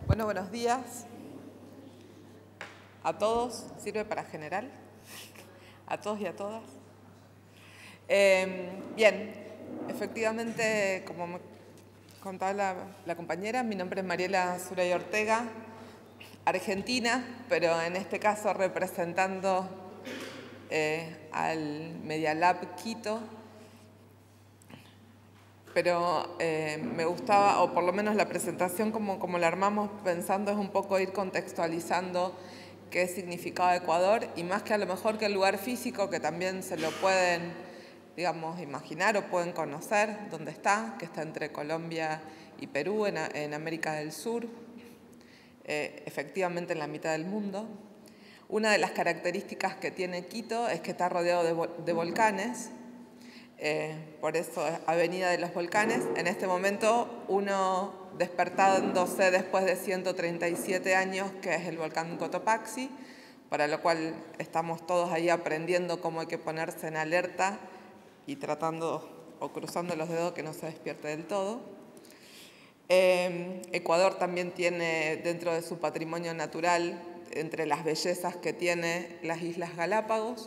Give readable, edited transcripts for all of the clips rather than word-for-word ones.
Bueno, buenos días a todos. ¿Sirve para general? A todos y a todas. Bien, efectivamente, como me contaba la compañera, mi nombre es Mariela Zuray Ortega, argentina, pero en este caso representando al Media Lab Quito. Pero me gustaba, o por lo menos la presentación como la armamos pensando, es un poco ir contextualizando qué significaba Ecuador, y más que a lo mejor que el lugar físico, que también se lo pueden, digamos, imaginar o pueden conocer dónde está, que está entre Colombia y Perú, en América del Sur, efectivamente en la mitad del mundo. Una de las características que tiene Quito es que está rodeado de volcanes. Por eso Avenida de los Volcanes. En este momento uno despertándose después de 137 años, que es el volcán Cotopaxi, para lo cual estamos todos ahí aprendiendo cómo hay que ponerse en alerta y tratando o cruzando los dedos que no se despierte del todo. Ecuador también tiene dentro de su patrimonio natural, entre las bellezas que tiene, las Islas Galápagos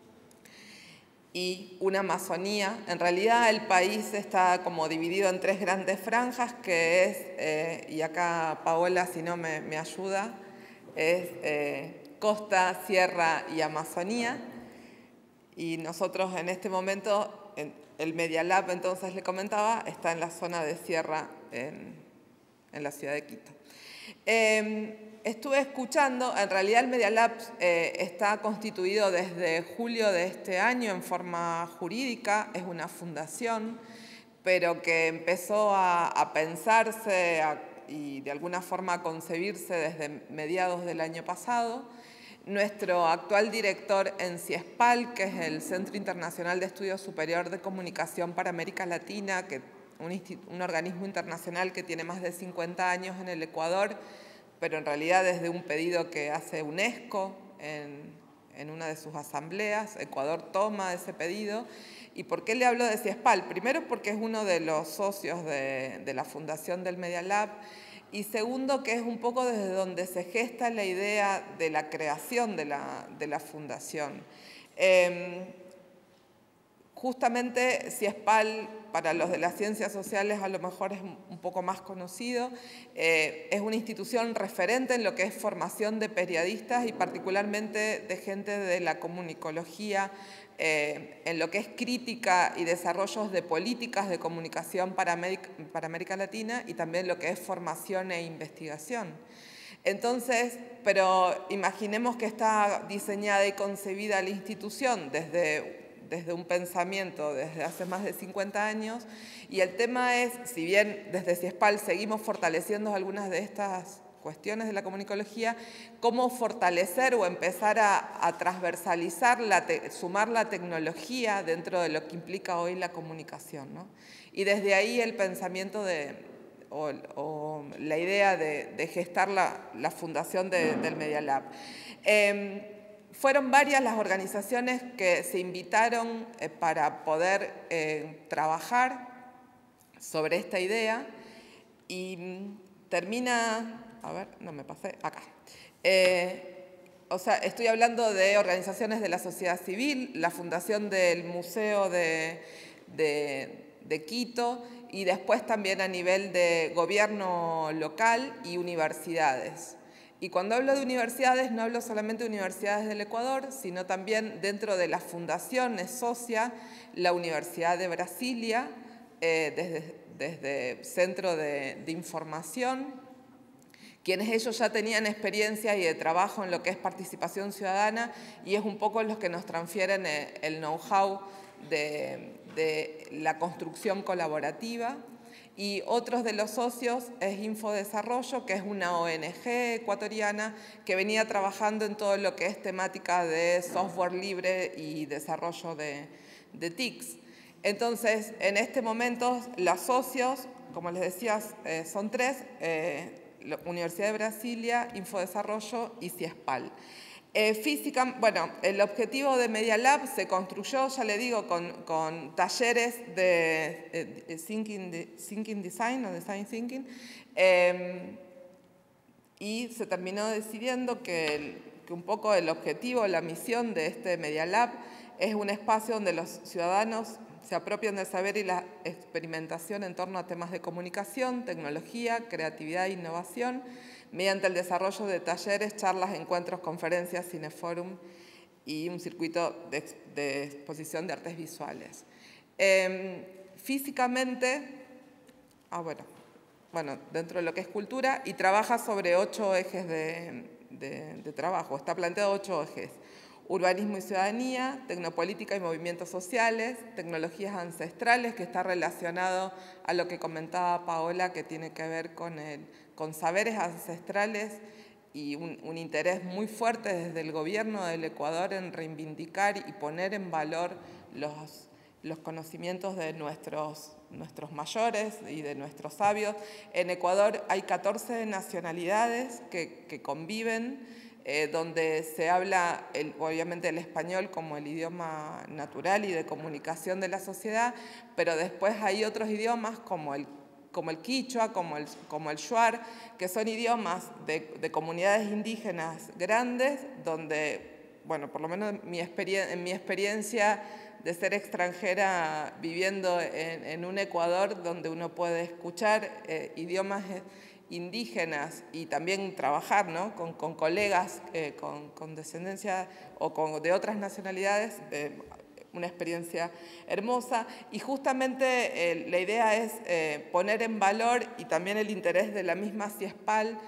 y una Amazonía. En realidad el país está como dividido en tres grandes franjas, que es, y acá Paola si no me ayuda, es costa, sierra y Amazonía. Y nosotros en este momento, el Media Lab, entonces le comentaba, está en la zona de sierra en la ciudad de Quito. Estuve escuchando, en realidad el Media Lab está constituido desde julio de este año en forma jurídica, es una fundación, pero que empezó a pensarse y de alguna forma a concebirse desde mediados del año pasado. Nuestro actual director en CIESPAL, que es el Centro Internacional de Estudios Superior de Comunicación para América Latina, que un organismo internacional que tiene más de 50 años en el Ecuador, pero en realidad desde un pedido que hace UNESCO en una de sus asambleas, Ecuador toma ese pedido. ¿Y por qué le hablo de CIESPAL? Primero porque es uno de los socios de la fundación del Media Lab, y segundo que es un poco desde donde se gesta la idea de la creación de la fundación. Justamente CIESPAL, para los de las ciencias sociales a lo mejor es un poco más conocido, es una institución referente en lo que es formación de periodistas y particularmente de gente de la comunicología, en lo que es crítica y desarrollos de políticas de comunicación para América Latina, y también lo que es formación e investigación. Entonces, pero imaginemos que está diseñada y concebida la institución desde un pensamiento desde hace más de 50 años, y el tema es, si bien desde CIESPAL seguimos fortaleciendo algunas de estas cuestiones de la comunicología, cómo fortalecer o empezar a transversalizar, sumar la tecnología dentro de lo que implica hoy la comunicación, ¿no? Y desde ahí el pensamiento o la idea de gestar la fundación del Media Lab. Fueron varias las organizaciones que se invitaron para poder trabajar sobre esta idea, y termina, a ver, no me pasé, acá. O sea, estoy hablando de organizaciones de la sociedad civil, la fundación del Museo de Quito, y después también a nivel de gobierno local y universidades. Y cuando hablo de universidades, no hablo solamente de universidades del Ecuador, sino también dentro de la fundación es socia la Universidad de Brasilia, desde Centro de Información, quienes ellos ya tenían experiencia y de trabajo en lo que es participación ciudadana, y es un poco los que nos transfieren el know-how de la construcción colaborativa. Y otros de los socios es Infodesarrollo, que es una ONG ecuatoriana que venía trabajando en todo lo que es temática de software libre y desarrollo de TICs. Entonces, en este momento, los socios, como les decía, son tres, Universidad de Brasilia, Infodesarrollo y CIESPAL. Bueno, el objetivo de Media Lab se construyó, ya le digo, con talleres de Thinking Design o Design Thinking, y se terminó decidiendo que un poco el objetivo, la misión de este Media Lab es un espacio donde los ciudadanos se apropian del saber y la experimentación en torno a temas de comunicación, tecnología, creatividad e innovación, mediante el desarrollo de talleres, charlas, encuentros, conferencias, cineforum y un circuito de exposición de artes visuales. Físicamente, dentro de lo que es cultura, y trabaja sobre 8 ejes de trabajo. Está planteado 8 ejes: urbanismo y ciudadanía, tecnopolítica y movimientos sociales, tecnologías ancestrales, que está relacionado a lo que comentaba Paola, que tiene que ver con saberes ancestrales y un interés muy fuerte desde el gobierno del Ecuador en reivindicar y poner en valor los conocimientos de nuestros mayores y de nuestros sabios. En Ecuador hay 14 nacionalidades que conviven, donde se habla obviamente el español como el idioma natural y de comunicación de la sociedad, pero después hay otros idiomas como el quichua, como el shuar, que son idiomas de comunidades indígenas grandes, donde, por lo menos en mi experiencia de ser extranjera viviendo en un Ecuador donde uno puede escuchar idiomas indígenas y también trabajar, ¿no?, con colegas con descendencia o de otras nacionalidades, una experiencia hermosa. Y justamente la idea es poner en valor, y también el interés de la misma CIESPAL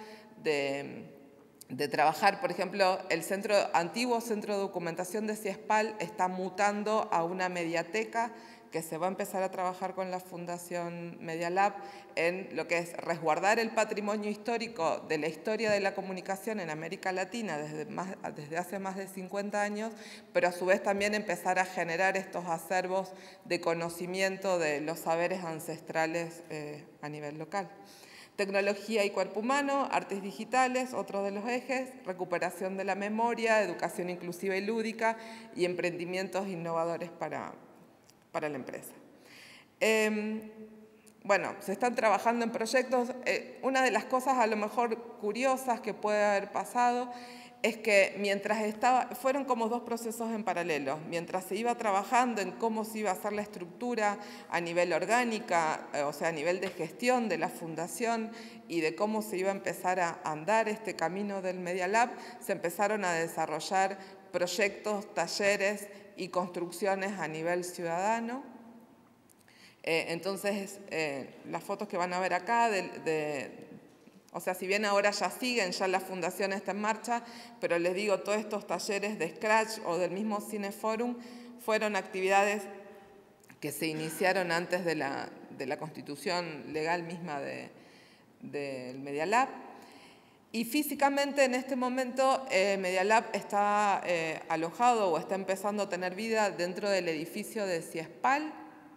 de trabajar. Por ejemplo, el antiguo centro de documentación de CIESPAL está mutando a una mediateca que se va a empezar a trabajar con la Fundación Media Lab en lo que es resguardar el patrimonio histórico de la historia de la comunicación en América Latina desde hace más de 50 años, pero a su vez también empezar a generar estos acervos de conocimiento de los saberes ancestrales a nivel local. Tecnología y cuerpo humano, artes digitales, otro de los ejes, recuperación de la memoria, educación inclusiva y lúdica y emprendimientos innovadores para la empresa. Se están trabajando en proyectos. Una de las cosas a lo mejor curiosas que puede haber pasado es que fueron como 2 procesos en paralelo. Mientras se iba trabajando en cómo se iba a hacer la estructura a nivel orgánica, o sea, a nivel de gestión de la fundación y de cómo se iba a empezar a andar este camino del Media Lab, se empezaron a desarrollar proyectos, talleres y construcciones a nivel ciudadano. Entonces, las fotos que van a ver acá, o sea, si bien ahora ya la fundación está en marcha, pero les digo, todos estos talleres de Scratch o del mismo Cineforum fueron actividades que se iniciaron antes de la constitución legal misma del Media Lab. Y físicamente en este momento Media Lab está alojado o está empezando a tener vida dentro del edificio de CIESPAL,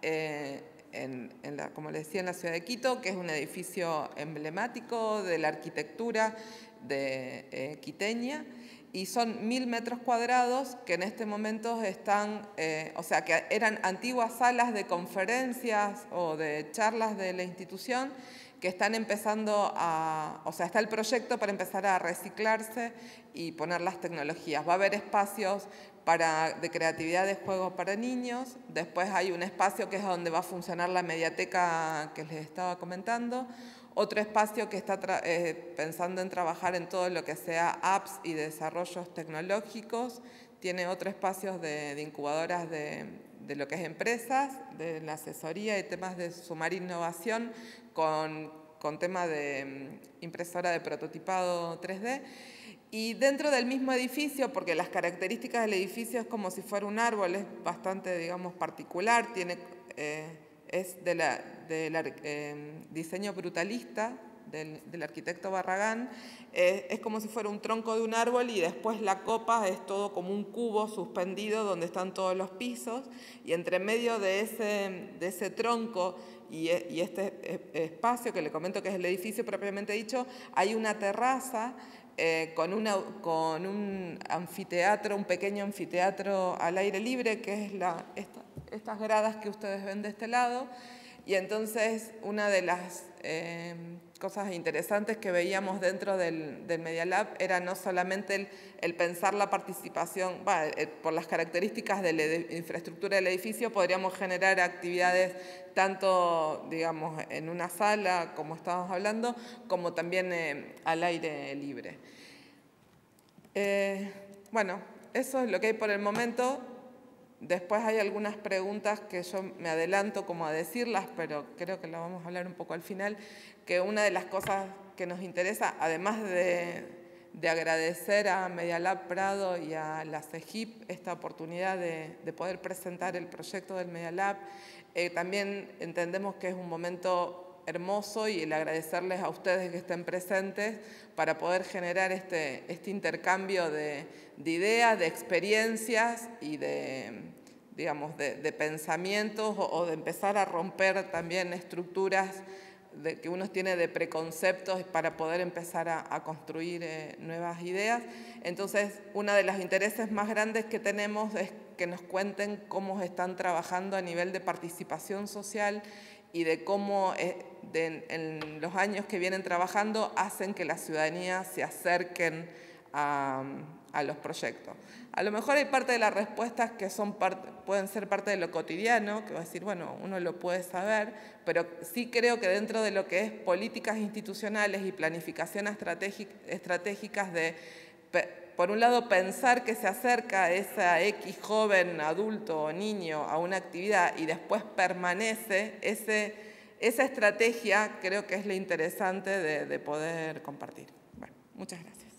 como les decía, en la ciudad de Quito, que es un edificio emblemático de la arquitectura quiteña, y son 1000 metros cuadrados que en este momento están, o sea, que eran antiguas salas de conferencias o de charlas de la institución, que están empezando o sea, está el proyecto para empezar a reciclarse y poner las tecnologías. Va a haber espacios de creatividad de juegos para niños. Después hay un espacio que es donde va a funcionar la mediateca que les estaba comentando. Otro espacio que está pensando en trabajar en todo lo que sea apps y desarrollos tecnológicos. Tiene otro espacio de incubadoras de lo que es empresas, de la asesoría y temas de sumar innovación con tema de impresora de prototipado 3D. Y dentro del mismo edificio, porque las características del edificio es como si fuera un árbol, es bastante, digamos, particular, es del diseño brutalista del arquitecto Barragán, es como si fuera un tronco de un árbol y después la copa es todo como un cubo suspendido donde están todos los pisos, y entre medio de ese tronco y este espacio que le comento que es el edificio propiamente dicho, hay una terraza con un anfiteatro, un pequeño anfiteatro al aire libre, que es estas gradas que ustedes ven de este lado. Y entonces una de las cosas interesantes que veíamos dentro del Media Lab era no solamente el pensar la participación, por las características de la infraestructura del edificio, podríamos generar actividades tanto, digamos, en una sala, como estábamos hablando, como también al aire libre. Bueno, eso es lo que hay por el momento. Después hay algunas preguntas que yo me adelanto como a decirlas, pero creo que las vamos a hablar un poco al final, que una de las cosas que nos interesa, además de agradecer a Media Lab Prado y a la CEGIP esta oportunidad de poder presentar el proyecto del Media Lab, también entendemos que es un momento hermoso y el agradecerles a ustedes que estén presentes para poder generar este intercambio de ideas, de experiencias y digamos, de pensamientos o de empezar a romper también estructuras que uno tiene de preconceptos para poder empezar a construir nuevas ideas. Entonces, uno de los intereses más grandes que tenemos es que nos cuenten cómo están trabajando a nivel de participación social y de cómo en los años que vienen trabajando hacen que la ciudadanía se acerquen a los proyectos. A lo mejor hay parte de las respuestas que pueden ser parte de lo cotidiano, que va a decir, bueno, uno lo puede saber, pero sí creo que dentro de lo que es políticas institucionales y planificación estratégicas de, por un lado, pensar que se acerca esa X joven, adulto o niño a una actividad y después permanece, esa estrategia creo que es lo interesante de poder compartir. Bueno, muchas gracias.